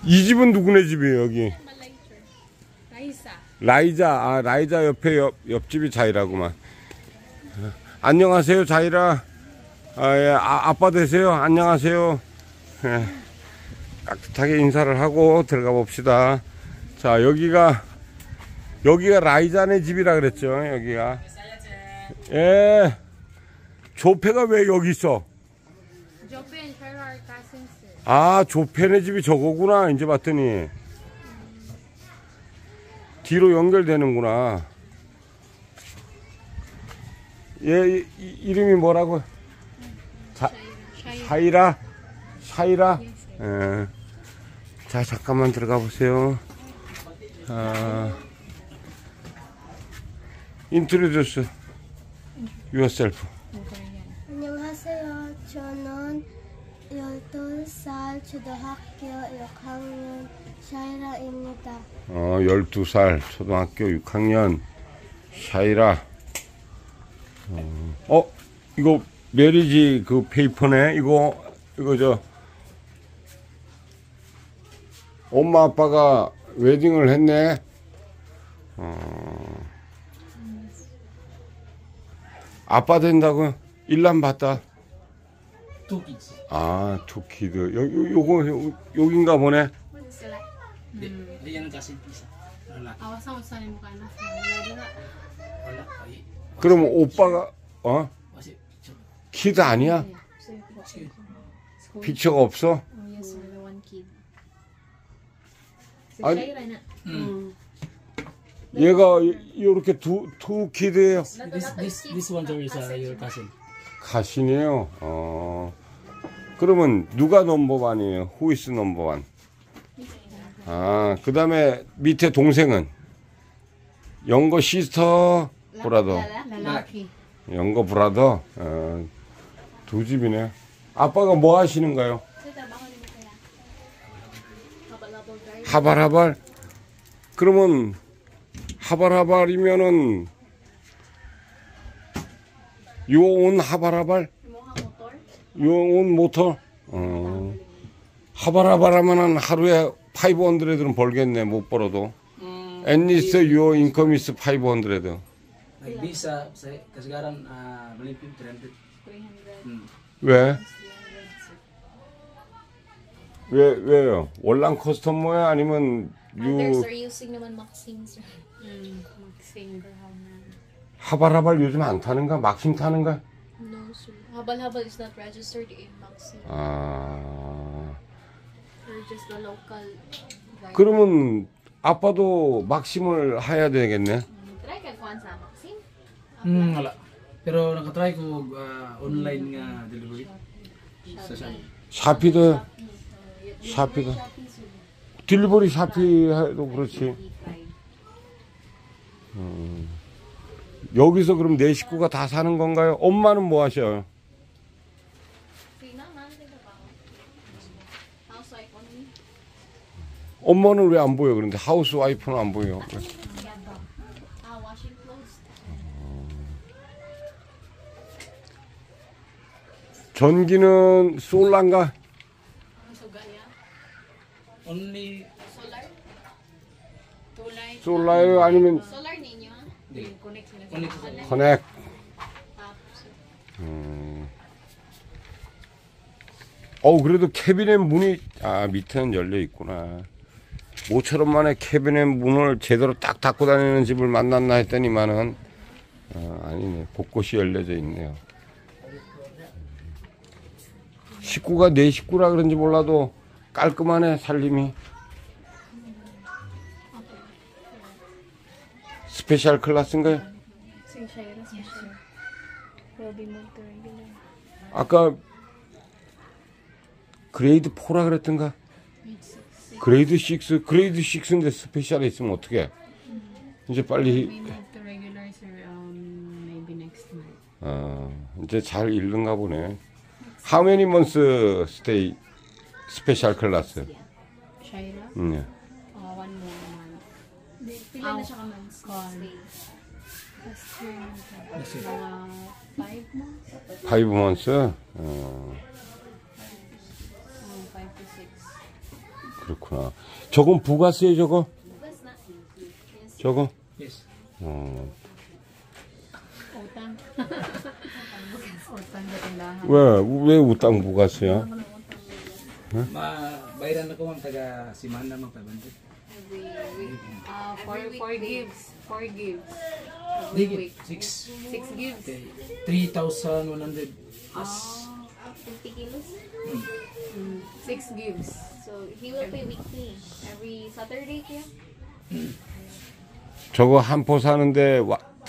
이 집은 누구네 집이에요, 여기? 라이자. 라이자. 아, 라이자 옆에 옆집이 자이라구만. 안녕하세요, 자이라. 아, 예, 아빠 되세요? 안녕하세요. 예, 깍듯하게 인사를 하고 들어가 봅시다. 자, 여기가 라이자네 집이라 그랬죠, 여기가. 예. 조페가 왜 여기 있어? 아, 조페네 집이 저거구나. 이제 봤더니 뒤로 연결되는구나. 얘 이름이 뭐라고? 샤이라? 샤이라? 예. 자, 잠깐만 들어가 보세요. Introduce yourself. 안녕하세요. 저는 12살 초등학교 6학년 샤이라입니다. 12살 초등학교 6학년 샤이라. 이거 메리지 그 페이퍼네. 이거 엄마 아빠가 웨딩을 했네. 아빠 된다고? 일남 봤다. 투키즈. 아, 투키드. 요거 여긴가 보네. Yan ang kasi isa. 그럼 오빠가 Kasi 키드 아니야? 피처가 없어? Yes, sir. The one kid. Si 아니, Shaira na. 얘가 이렇게 두 키드예요. this one there is your cousin. 가신이에요. 그러면 누가 넘버원이에요? Who is 넘버원? 아, 그 다음에 밑에 동생은 영거 시스터 브라더. Lalaki. 영거 브라더. 두 집이네. 아빠가 뭐 하시는가요? 하발하발. 그러면 하발하발이면은 요온 하발하발? 요온 모터? 하발하발 하면은 하루에 500은 벌겠네. 못 벌어도. At least your income is 500. Like this kasagaran believe 300. 왜? 왜요? 월남 커스터머야? 아니면 Others are using naman Maxim, sir. Maxim. 하발하발 요즘 안 타는가? 막심 타는가? No, sir. Habal-habal is not registered in Maxim. We're just the local driver. 그러면 아빠도 막심을 해야 되겠네. Try ka kuhan sa Maxim. Wala. Pero nakatry ko online nga delivery. 샤피도 딜리버리 샤피도 그렇지. 여기서 그럼 내 식구가 다 사는 건가요? 엄마는 뭐 하셔요? 엄마는 왜 안 보여? 그런데 하우스 와이프는 안 보여. 전기는 솔라인가? Only 솔라요? 아니면 Solar ninyo? Connect sila. only 커넥? 그래도 캐비넷 문이 밑에는 열려 있구나. 모처럼 만에 캐비넷 문을 제대로 딱 닫고 다니는 집을 만났나 했더니만은 아니네. 곳곳이 열려져 있네요. 식구가 내 식구라 그런지 몰라도 깔끔하네, 살림이. 스페셜 클래스인가요? Si Shaira special. Will be moved to regular. 아까 그레이드 4라 그랬던가? 그레이드 6? 그레이드 6인데 스페셜에 있으면 어떡해? 이제 빨리 We move to regular, sir. Maybe next month. 이제 잘 읽는가 보네. How many months stay 스페셜 클래스? Shaira? 1 One more month. Pila na siya ka months? Last year. Mga 5 months? 5 months? 5 to 6. 그렇구나. 저건 부가세요, 저거? 저거? Yes. Utang. Utang sa tindahan. 왜 utang 부가세야? Bayaran ako ang taga Simana mga 500. Every week. Four gives. 4 gives. Di, Every week. 6. 6 gives. Okay. 3,100 plus. 50 kilos. 6 gives. So he will pay weekly. Every Saturday, kaya? 저거 한 포 사는데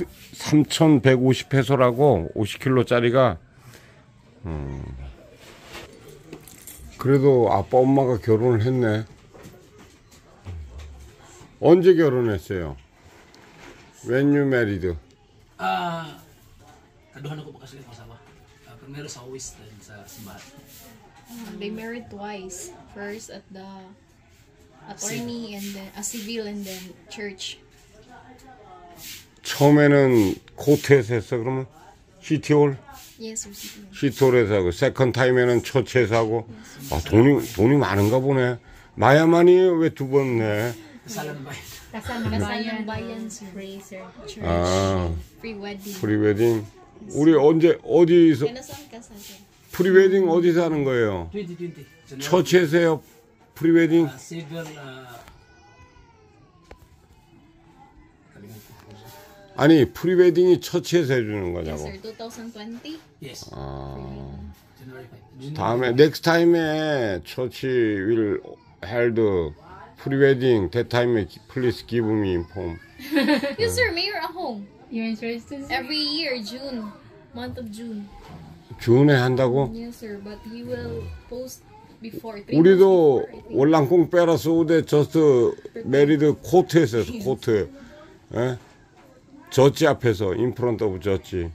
3,150페소라고 50kg짜리가. 그래도 아빠 엄마가 결혼을 했네. 언제 결혼했어요? When you married? Kaduhan ako pa kasi ng asawa. Primero sa Uwis, then sa simbahan. They married twice. First at the attorney and then a civil and then church. 처음에는 코트에서 했어, 그러면? 시티홀? Yes, or civil. 시티홀에서 하고, 세컨 타임에는 처치에서 하고. 아, 돈이 많은가 보네. 마야만이 왜 두 번 내? Kasalan ba? Kasalang bayan Fraser. church. 아, Free wedding. 프리웨딩. 우리 어디서, Kanasan kasal? 프리웨딩 어디서 하는 거예요? 2020. January. 처치에서 해요, 프리웨딩? Civil, 아니, 프리웨딩이 처치에서 해주는 Yes, 거냐고. sir. 2020. yes. 아, January 5. 다음에, 넥스트 타임에 처치 will held 프리웨딩, that time please give me inform. Yes, sir. Mayor at home. You're interested? Every year, June. Month of June. 주은에 한다고? Yes, sir. But he will post before. 3 우리도 months before, I think. 월남콩 빼라서 우대 저스트 메리드 코트에서 했어, 코트. 예? 저지 앞에서, 인프런트 오브 저지.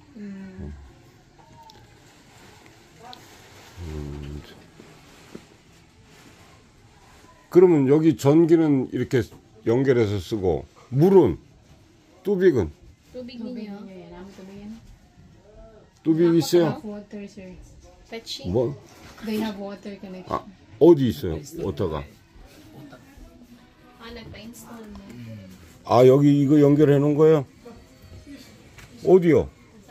그러면 여기 전기는 이렇게 연결해서 쓰고, 물은, 뚜빅은, Tubig Tubig ninyo. niyo yan. Ang tubig yan. 뚜빅 있어요? Have water, sir. Fetching. 뭐, They have water connection. 아, 어디 있어요? 어디가? Nagpa-install mo. 아, 여기 이거 연결해 놓은 거예요? 어디요?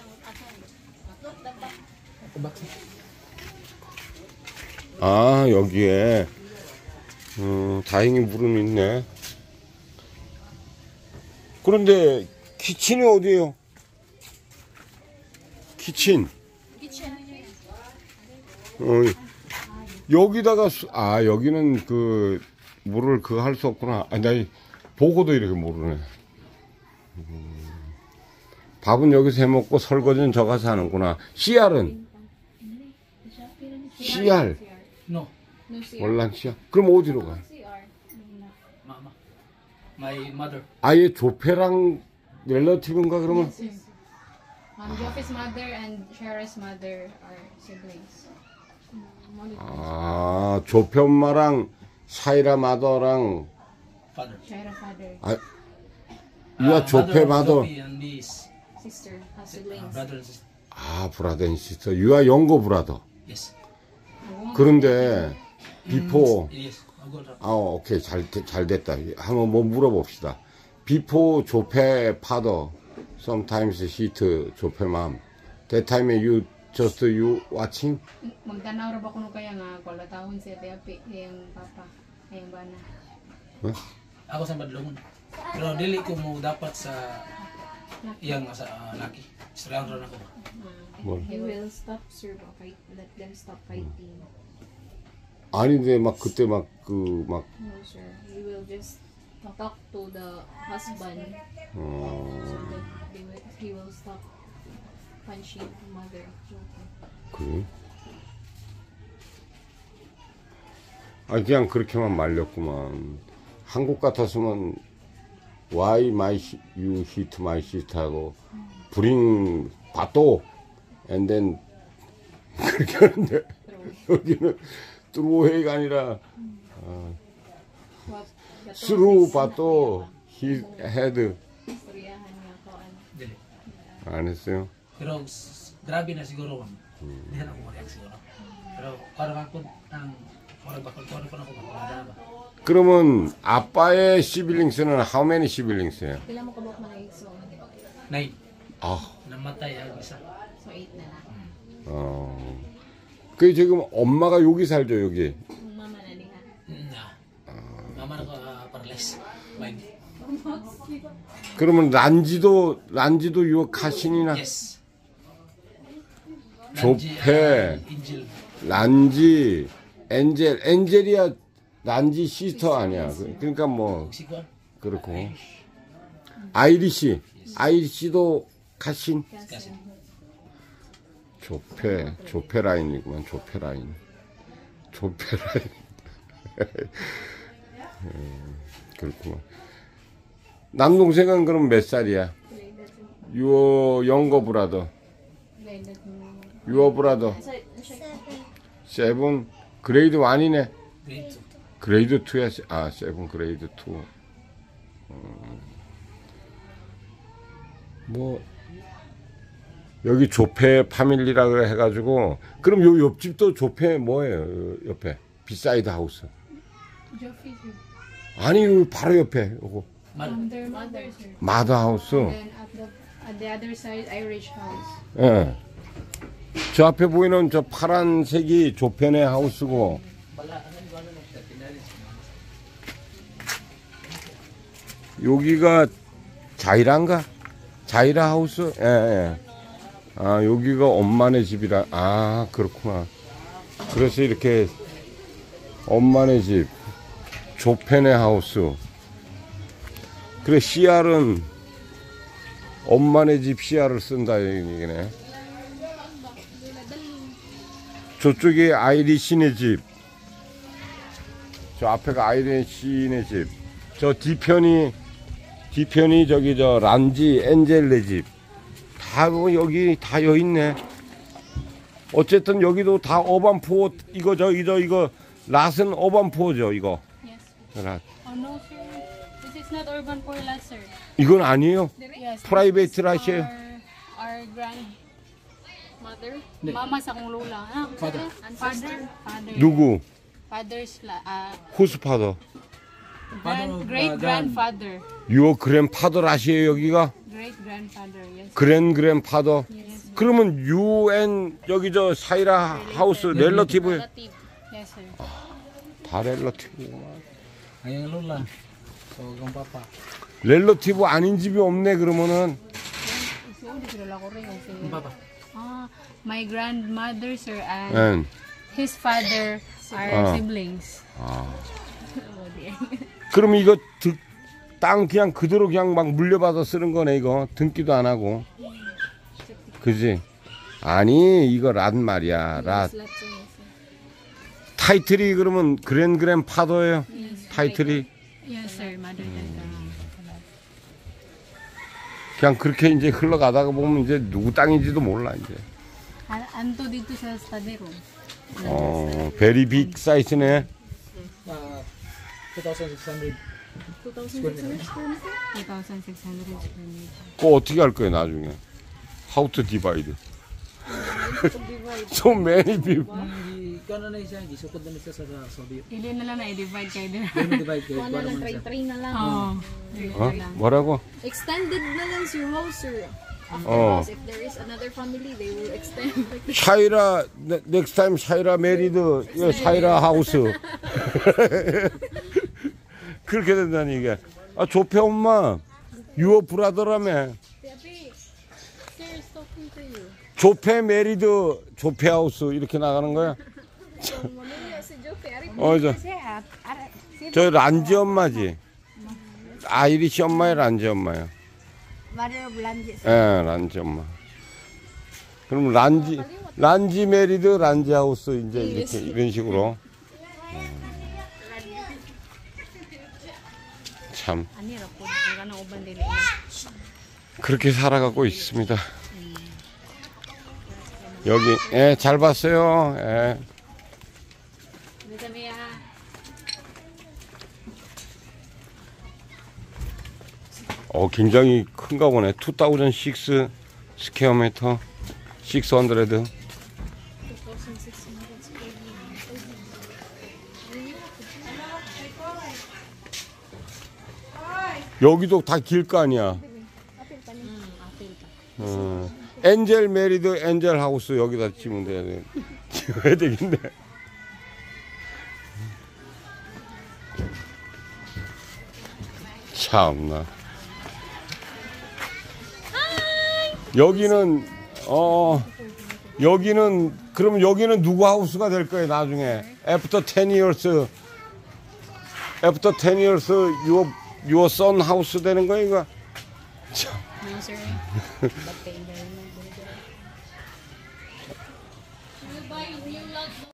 아, 여기에. 다행히 물은 있네. 그런데, 키친이 어디에요? 키친. 여기다가, 여기는 물을 할 수 없구나. 나 보고도 이렇게 모르네. 밥은 여기서 해 먹고 설거지는 저 가서 하는구나. CR은? CR. No. No, sir. 월남 CR. 그럼 어디로 가? CR. Mama. My mother. 아예 조폐랑 relative인가 그러면? Joffy's mother and Shara's mother are siblings. 아, 조폐 엄마랑 샤이라 마더랑 Father. Shara father. 이와 조폐 마더. Joffy and his Sister has siblings. brother and sister. 아, 브라더 앤 시스터. 유아 영고 브라더. Yes. 그런데 비포 Yes. I'll go to 오케이. 잘 됐다. 한번 뭐 물어봅시다. 비포 조폐 파더. Sometimes hit 조폐 맘. That time you watching? Magtanaw ra ba kuno kaya nga wala taon siya tiapi yung papa, yung bana. Ako sa Badlongon. Pero dili ko mo dapat sa iyang sa laki. Surround ron ako. 뭘? He will stop, sir. Fight. Let them stop fighting. 아닌데 막 그때 No, sir. He will just talk to the husband so that he will stop punching the mother. 그래? 그냥 그렇게만 말렸구만. 한국 같았으면 Why you hit my sister 하고 bring 바또 and then 그렇게 하는데 여기는 throughway가 아니라 through 바또 his head Istoryahan niya ko ano. Dili. 안 했어요? Pero grabe na siguro. Hindi na ako ma-react siguro. Pero parang ako ang parang bakal ko na ako ba? 그러면 아빠의 시빌링스는 how many siblings예요? Pila mo kabok man ay so. 9. 아, Namatay ang isa. So 8 na lang. 그 지금 엄마가 여기 살죠, 여기. Mama na diha. Mama na ko paralyzed. Mind. 그러면 란지도 요 가신이나 Yes. 조페, Angel. 란지, 엔젤이야 란지 시스터 아니야. 그러니까 뭐 Sikuan. 그렇고 아이리시도 가신. Kasi. 조페 라인이구만. 조페 라인. 그렇구만. 남동생은 그럼 몇 살이야? 유어 영거 브라더. 유어 브라더. 세븐 그레이드 1이네. Grade 2. 그레이드 2야. 아, 세븐 그레이드 2. 뭐 여기 조페 파밀리라고 해가지고 그럼 요 옆집도 조페 뭐예요? 옆에 비사이드 하우스. 아니 요 바로 옆에 요거 Their mother, sir. 마더 하우스. Then at the other side, Irish house. 예. 저 앞에 보이는 저 파란색이 조페네 하우스고. 여기가 자이라인가? 자이라 하우스? 예, 예. 아, 여기가 엄마네 집이라. 아, 그렇구나. 그래서 이렇게 엄마네 집, 조페네 하우스. 그래, CR은 엄마네 집 CR을 쓴다, 얘기네. 저쪽이 아이리시네 집. 저 앞에가 아이리시네 집. 저 뒤편이 저기 저 란지 엔젤네 집. 다 여기 다 여있네. 어쨌든 여기도 다 어반포 이거 랏은 어반포죠 이거. Yes. 랏. Oh no, sir. This is not urban poor lot, sir. 이건 아니에요. Yes. 프라이베이트 랏이에요. Our grandmother, mama sa kong lola. Ah, Father. Father. 누구? Father's 호스파더. great grandfather. 유어 그랜파더 랏이에요 여기가. Great grandfather. Yes. 그랜파더. Yes. 그러면 UN 여기 저 사이라 하우스 relati브. Relative. Yes, sir. 다 relative구만. Ayang lola. So, kang papa. relative 아닌 집이 없네 그러면은. Kang papa. Ah, my grandmother, sir, and 응. his father are siblings. 아. Oh, dear. 그럼 이거 땅 그냥 그대로 그냥 막 물려받아 쓰는 거네 이거 등기도 안 하고. 그지? 아니 이거 랏 말이야 랏. Yes, sir. 타이틀이 그러면 그랜파더예요. 타이틀이 Yes, sir. Mother than 그냥 그렇게 이제 흘러가다가 보면 이제 누구 땅인지도 몰라 이제. Anto dito sa study room. 베리 빅 사이즈네. 2,600. 2,600 square meter. 그거 어떻게 할 거예요 나중에? How to divide? So many people. Ikaw na siya, gisukod na siya sa Soviet. Ili na lang na i-divide kayo din. Divide kayo. Kuha na lang, try na lang. Oo. 뭐라고? Extended na lang your house, sir. After Oh. house, if there is another family, they will extend. 샤이라 next time 샤이라 메리드 샤이라 하우스. 그렇게 된다는 얘기야. 아 조페 엄마 유어 브라더라며. Sir is talking to you. 조페 메리드 조페 하우스 이렇게 나가는 거야? 저 란지 엄마지. 아이리시 엄마의 란지 엄마야. 예, 란지 엄마. 그럼 란지 메리드 란지 하우스 이제 이렇게 이런 식으로. 참 그렇게 살아가고 있습니다. 여기 예, 잘 봤어요. 예. 굉장히 큰가 보네. 2006 스퀘어미터 600. 여기도 다 길 거 아니야. 엔젤 메리드 엔젤 하우스 여기다 지면 돼. 지어야 되겠네. 참나. 여기는 여기는 그럼 여기는 누구 하우스가 될 거예요 나중에? After 10 years, after 10 years, your son house 되는 거야 이거? 참. No, sir. But